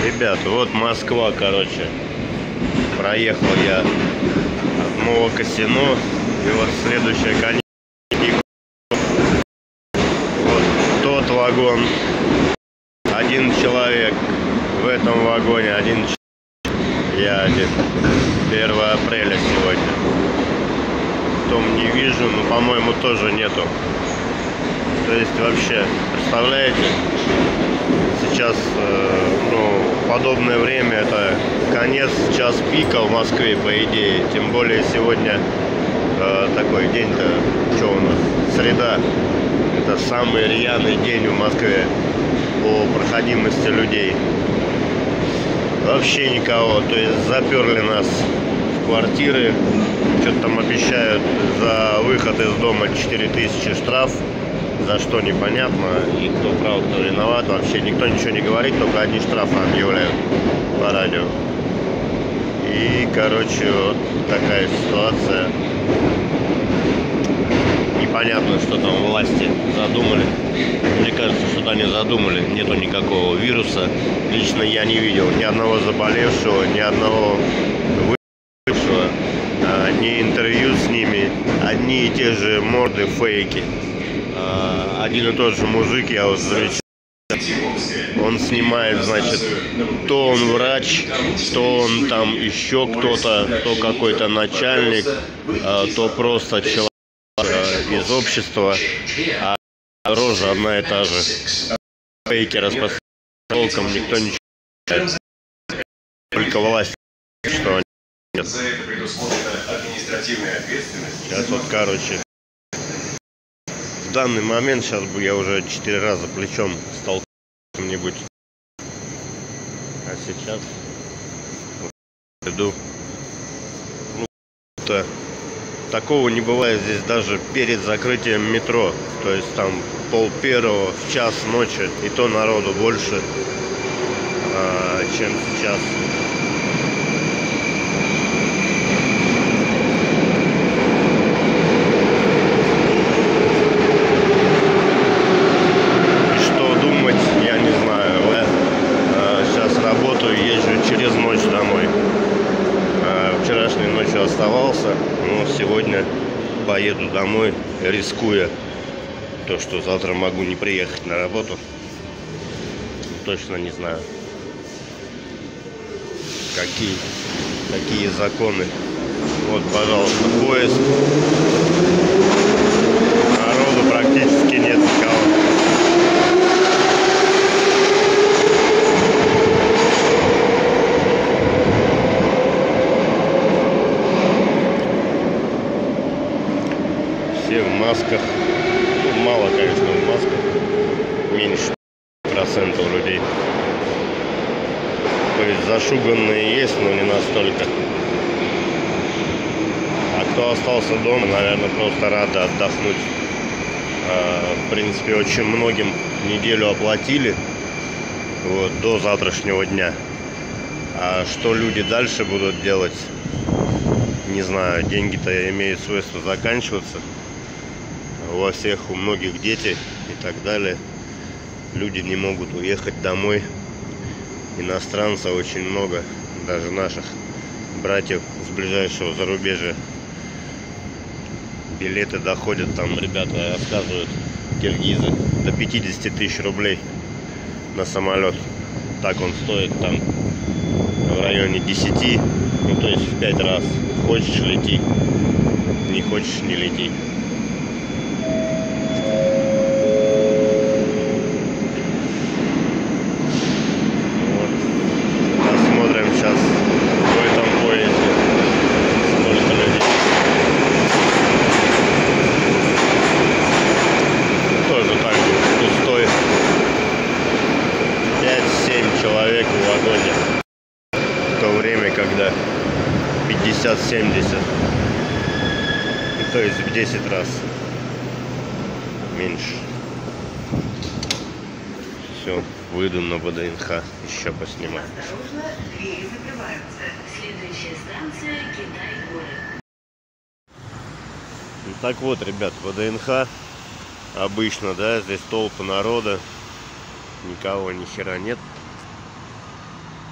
Ребят, вот Москва, короче. Проехал я от Новокосино. И вот следующая конечная. Вот тот вагон. Один человек. В этом вагоне один человек. Я один. 1 апреля сегодня. Том не вижу, но, по-моему, тоже нету. То есть вообще, представляете? Сейчас, подобное время, это конец, час пика в Москве, по идее. Тем более сегодня такой день-то, что у нас, среда. Это самый рьяный день в Москве по проходимости людей. Вообще никого, то есть заперли нас в квартиры. Что-то там обещают за выход из дома 4000 штраф. За что непонятно, и кто прав, кто виноват, вообще никто ничего не говорит, только одни штрафы объявляют по радио. И, короче, вот такая ситуация. Непонятно, что там власти задумали. Мне кажется, что они задумали, нету никакого вируса. Лично я не видел ни одного заболевшего, ни одного выжившего, ни интервью с ними, одни и те же морды, фейки. Один и тот же мужик, я вот замечаю, он снимает, значит, то он врач, то он там еще кто-то, то какой-то начальник, то просто человек из общества, а рожа одна и та же. Фейки распространяют, толком никто ничего не знает. Только власть, что они нет. Сейчас вот, короче, в данный момент сейчас бы я уже 4 раза плечом стал кем-нибудь. А сейчас вот, иду. Такого не бывает здесь даже перед закрытием метро. То есть там 12:30 в час ночи, и то народу больше, чем сейчас. Через ночь домой. Вчерашней ночью оставался, но сегодня поеду домой, рискуя то, что завтра могу не приехать на работу. Точно не знаю, какие законы. Вот, пожалуйста, поезд. Народу практически нет никого. Все в масках. Ну, мало, конечно, в масках. Меньше процентов людей. То есть зашуганные есть, но не настолько. А кто остался дома, наверное, просто рады отдохнуть. В принципе, очень многим неделю оплатили. Вот, до завтрашнего дня. А что люди дальше будут делать, не знаю. Деньги-то имеют свойство заканчиваться. У всех, у многих дети и так далее. Люди не могут уехать домой. Иностранцев очень много, даже наших братьев с ближайшего зарубежья. Билеты доходят, там ребята рассказывают, киргизы, до 50 000 рублей на самолет. Так он стоит там в районе 10, ну то есть в 5 раз. Хочешь — лети, не хочешь — не лети. Человек в вагоне, в то время, когда 50-70, то есть в 10 раз меньше. Все, выйду на ВДНХ, еще поснимаю. Осторожно, двери закрываются. Следующая станция — Китай-город. Ну, так вот, ребят, ВДНХ обычно, да, здесь толпа народа, никого ни хера нет.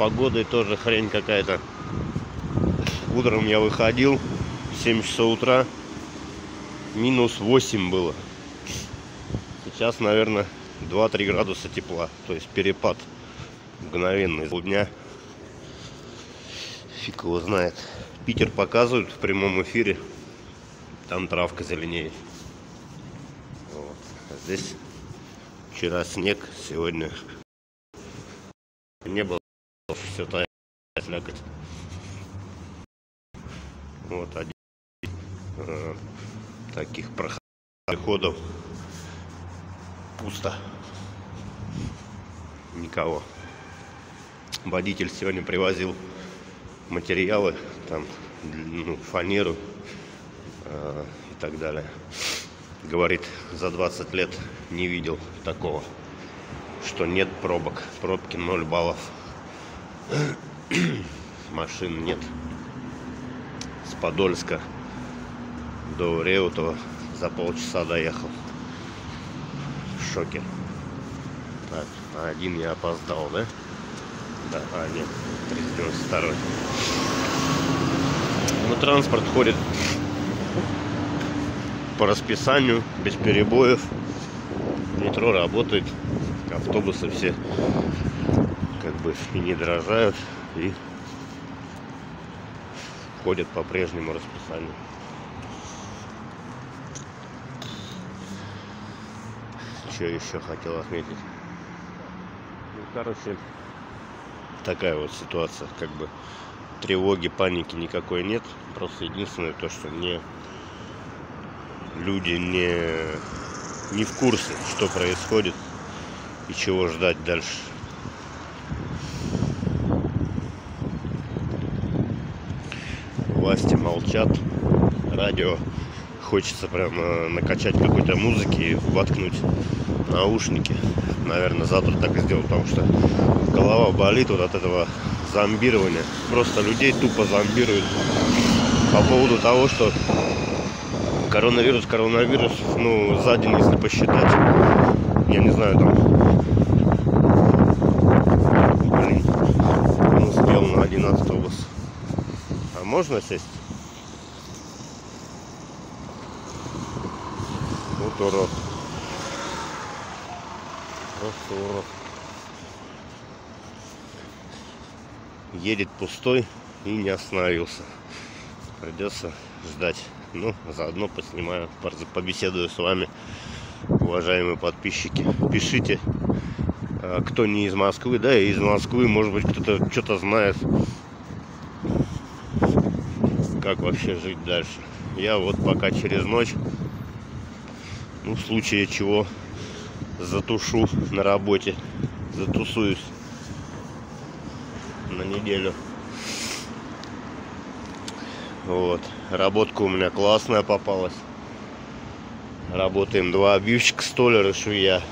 погодой тоже хрень какая-то. Утром я выходил, 7 часов утра, минус 8 было. Сейчас, наверное, 2-3 градуса тепла. То есть перепад мгновенный за дня. Фиг его знает. Питер показывают в прямом эфире. Там травка зеленеет. Вот. А здесь вчера снег, сегодня не было. Все тает, слякоть. Вот один таких проходов. Пусто. Никого. Водитель сегодня привозил материалы, там, ну, фанеру и так далее. Говорит, за 20 лет не видел такого, что нет пробок. Пробки 0 баллов. Машин нет. С Подольска до Реутова за полчаса доехал. В шоке. Так, один я опоздал, да? Да, нет, 392. Но транспорт ходит по расписанию, без перебоев. Метро работает, автобусы все как бы и не дрожают, и ходят по прежнему расписанию. Что еще хотел отметить? Ну, короче, такая вот ситуация, как бы тревоги, паники никакой нет. Просто единственное то, что люди не в курсе, что происходит и чего ждать дальше. Власти молчат, радио хочется прямо накачать какой-то музыки и воткнуть наушники. Наверное, завтра так и сделаю, потому что голова болит вот от этого зомбирования. Просто людей тупо зомбируют по поводу того, что коронавирус, ну, за день, если посчитать, я не знаю, там, не успел на 1 автобус. А можно сесть? Вот урод. Просто урод. Едет пустой и не остановился. Придется ждать. Ну, заодно поснимаю, побеседую с вами, уважаемые подписчики. Пишите, кто не из Москвы, да, и из Москвы, может быть, кто-то что-то знает, как вообще жить дальше. Я вот пока через ночь, ну, в случае чего, затушу на работе, затусуюсь на неделю. Вот. Работка у меня классная попалась. Работаем 2 обивщика, столяр и швея.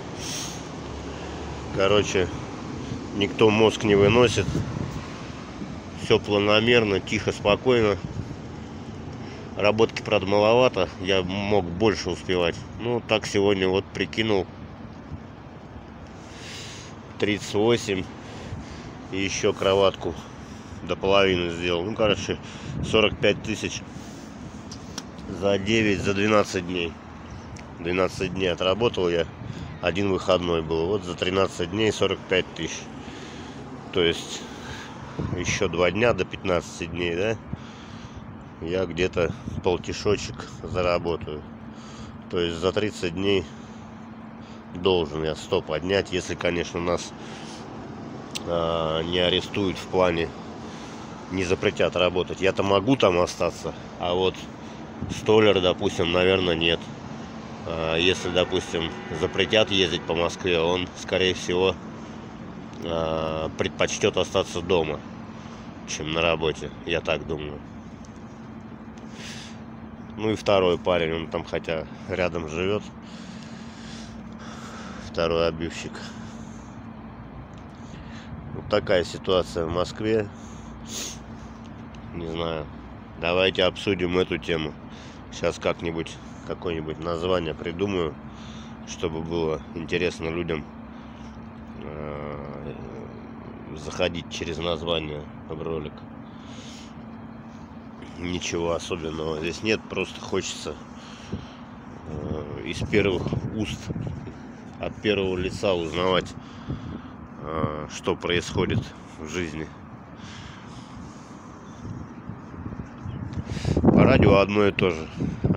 Короче, никто мозг не выносит. Все планомерно, тихо, спокойно. Работки, правда, маловато. Я мог больше успевать. Ну, так сегодня вот прикинул. 38. И еще кроватку до половины сделал. Ну, короче, 45 тысяч за 12 дней. 12 дней отработал я. 1 выходной был. Вот за 13 дней 45 тысяч. То есть еще 2 дня до 15 дней, да? Я где-то полтишочек заработаю. То есть за 30 дней должен я 100 поднять, если, конечно, нас не арестуют в плане, не запретят работать. Я-то могу там остаться, а вот столяр, допустим, наверное, нет. Если, допустим, запретят ездить по Москве, он, скорее всего, предпочтет остаться дома, чем на работе, я так думаю. Ну и второй парень, он там хотя рядом живет, второй обивщик. Вот такая ситуация в Москве. Не знаю. Давайте обсудим эту тему. Сейчас как-нибудь какое-нибудь название придумаю, чтобы было интересно людям заходить через название в ролик. Ничего особенного здесь нет, просто хочется из первых уст, от первого лица узнавать, что происходит в жизни. По радио одно и то же.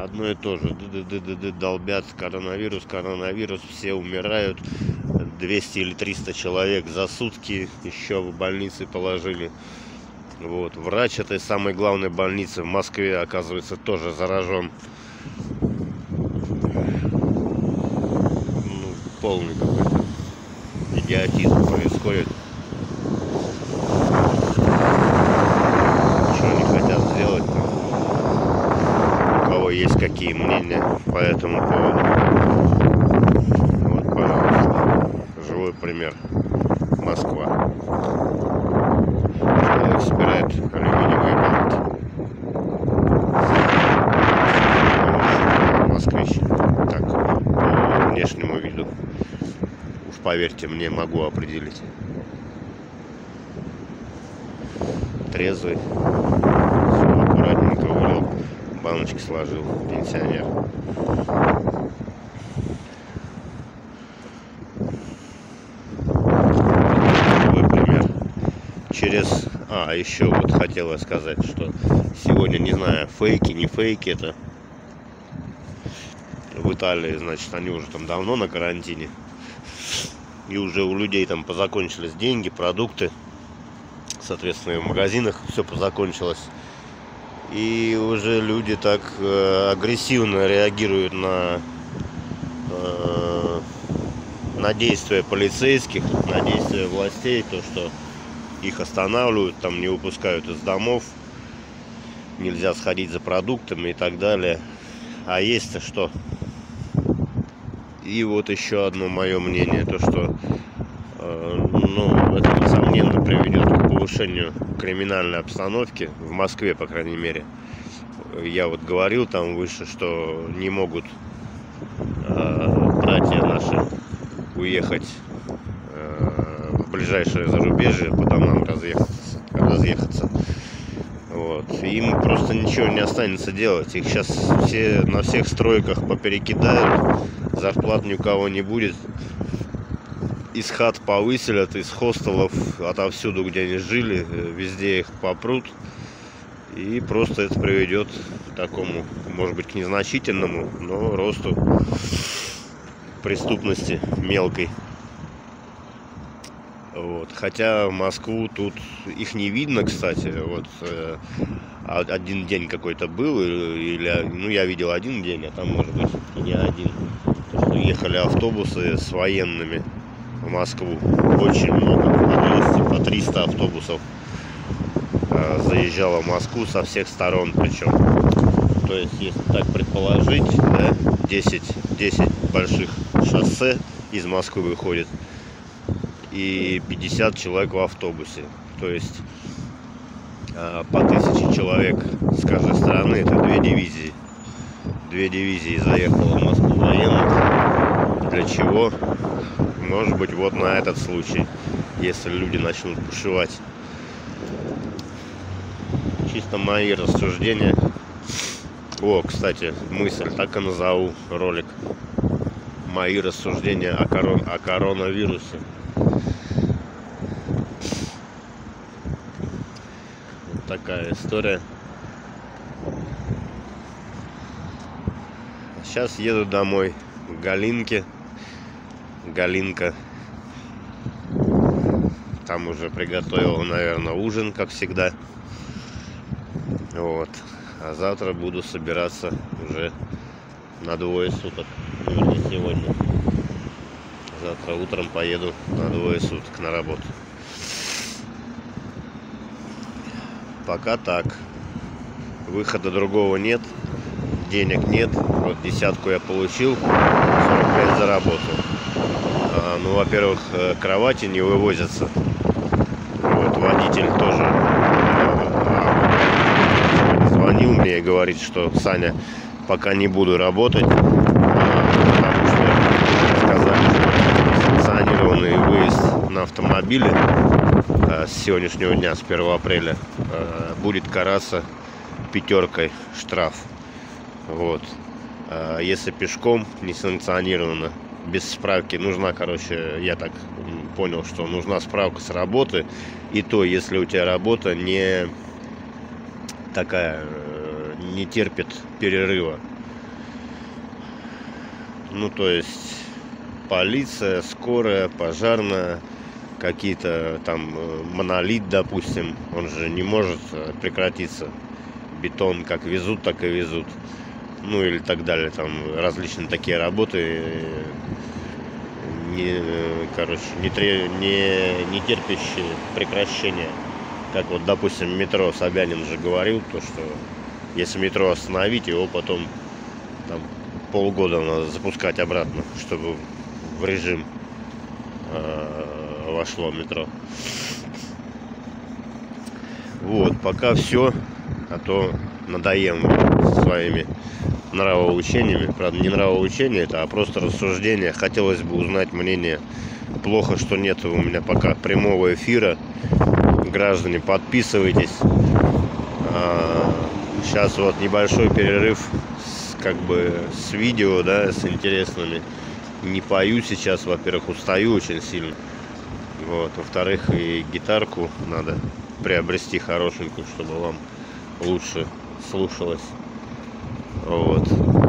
Долбят коронавирус, все умирают. 200 или 300 человек за сутки еще в больнице положили. Вот. Врач этой самой главной больницы в Москве, оказывается, тоже заражен. Полный какой-то идиотизм происходит. Что они хотят сделать там? У кого есть какие мнения по этому поводу? Вот, пожалуйста, живой пример. Москва. Человек собирает алюминиевые банки. Москвич. Так, по внешнему виду. Уж поверьте мне, могу определить. Трезвый. Все аккуратненько вылил. Баночки сложил. Пенсионер. Через... еще вот хотела сказать, что сегодня, не знаю, фейки, не фейки это. В Италии, значит, они уже там давно на карантине. И уже у людей там позакончились деньги, продукты. Соответственно, и в магазинах все позакончилось. И уже люди так агрессивно реагируют на действия полицейских, на действия властей, то, что их останавливают, там не выпускают из домов, нельзя сходить за продуктами и так далее. А есть-то что? И вот еще одно мое мнение, то что это несомненно приведет к повышению криминальной обстановки в Москве, по крайней мере. Я вот говорил там выше, что не могут братья наши уехать в ближайшее зарубежье, по домам разъехаться. Вот. Им просто ничего не останется делать. Их сейчас все на всех стройках поперекидают, зарплат ни у кого не будет. Из хат повыселят, из хостелов, отовсюду, где они жили, везде их попрут. И просто это приведет к такому, может быть, к незначительному, но росту преступности мелкой. Вот. Хотя в Москву тут их не видно, кстати. Вот один день какой-то был, или я видел один день, а там, может быть, и не один. То, что ехали автобусы с военными в Москву. Очень много, по 300 автобусов заезжало в Москву со всех сторон причем. То есть, если так предположить, да, 10 больших шоссе из Москвы выходит и 50 человек в автобусе. То есть по 1000 человек с каждой стороны, это 2 дивизии. 2 дивизии заехало в Москву военных. Для чего? Может быть, вот на этот случай, если люди начнут бушевать. Чисто мои рассуждения. О, кстати, мысль, так и назову ролик. Мои рассуждения о коронавирусе. Вот такая история. Сейчас еду домой к Галинке. Галинка там уже приготовила, наверное, ужин, как всегда. Вот. А завтра буду собираться уже на 2 суток. Вернее, сегодня. Завтра утром поеду на 2 суток на работу. Пока так. Выхода другого нет. Денег нет. Вот 10 я получил. 45 заработал. Во-первых, кровати не вывозятся. Вот, водитель тоже звонил мне и говорит, что Саня, пока не буду работать, потому что сказали, что санкционированный выезд на автомобиле с сегодняшнего дня, с 1 апреля, будет караться 5 штраф. Вот. Если пешком, несанкционированно, без справки, нужна, короче, я так понял, что нужна справка с работы. И то, если у тебя работа не такая, не терпит перерыва. Ну, то есть полиция, скорая, пожарная, какие-то там монолит, допустим, он же не может прекратиться. Бетон как везут, так и везут. Ну или так далее, там различные такие работы, не терпящие прекращения. Как вот, допустим, метро, Собянин же говорил, то, что если метро остановить, его потом там полгода надо запускать обратно, чтобы в режим вошло метро. Вот, пока все, а то надоем своими нравоучениями. Правда, не нравоучение это, а просто рассуждение. Хотелось бы узнать мнение. Плохо, что нет у меня пока прямого эфира. Граждане, подписывайтесь. Сейчас вот небольшой перерыв с видео, да, с интересными. Не пою сейчас, во-первых, устаю очень сильно. Вот, во-вторых, и гитарку надо приобрести хорошенькую, чтобы вам лучше слушалось. Вот.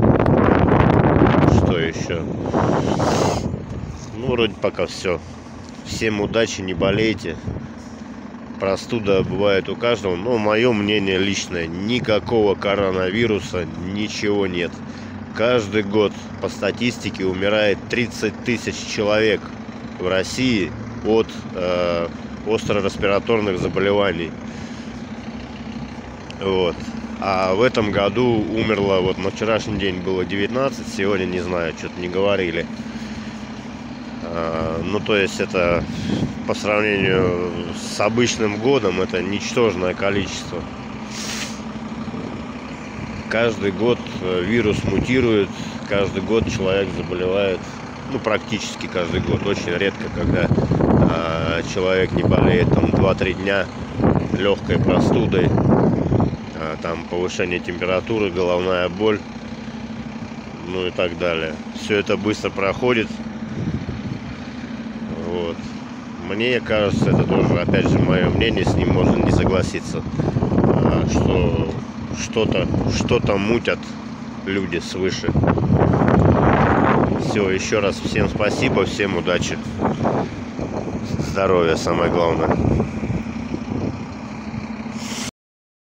Что еще? Ну, вроде пока все. Всем удачи, не болейте. Простуда бывает у каждого, но мое мнение личное: никакого коронавируса, ничего нет. Каждый год по статистике умирает 30 тысяч человек в России от остро-респираторных заболеваний. Вот. А в этом году умерло, вот на вчерашний день было 19, сегодня не знаю, что-то не говорили. Ну, то есть это по сравнению с обычным годом, это ничтожное количество. Каждый год вирус мутирует, каждый год человек заболевает, ну, практически каждый год. Очень редко, когда человек не болеет там 2-3 дня легкой простудой, там повышение температуры, головная боль, ну и так далее. Все это быстро проходит. Вот. Мне кажется, это тоже, опять же, мое мнение, с ним можно не согласиться, что что-то мутят люди свыше. Все, еще раз всем спасибо, всем удачи, здоровья, самое главное.